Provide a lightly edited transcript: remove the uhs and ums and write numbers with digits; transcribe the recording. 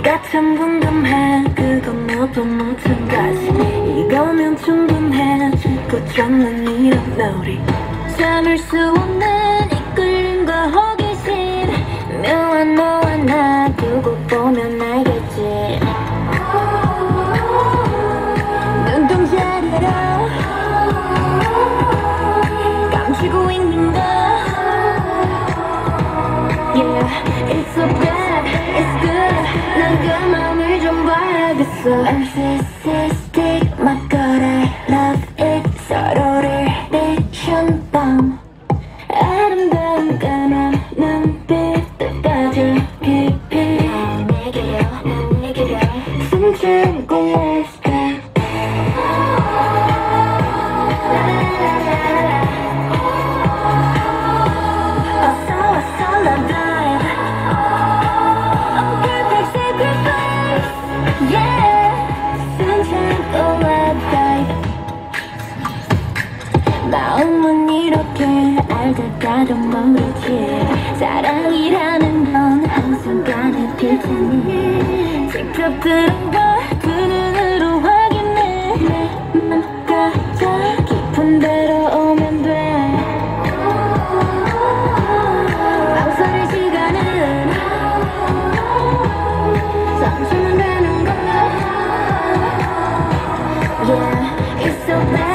네가 참 궁금해. 그건 너도 마찬가지. 이거면 충분해. 짓궂잖는 이런 놀이. 참을 수 없는 이끌림과 호기심. 묘한 너와 나 두고 보면 알겠지. 눈동자대로 감추고 있는 거. Yeah, it's so bad, it's good. 난 그 맘을 좀 봐야겠어. Narcissistic, my god, I love it. 서로를 비춘 밤. 아름다운 까만 눈빛 빠져 깊이 내게요 숨쉬고 let's go. 어서 love dive. A perfect sacrifice. Yeah, 숨쉬고 love dive. 마음은 이렇게 알다가도 모르지. 사랑이라는 건 한순간에 필 테니 직접 들어봐 두 눈으로 확인해. 내 맘까지 깊은 데로 오면 돼. 망설일 시간은 멈추면 되는 거야. Yeah, it's so bad.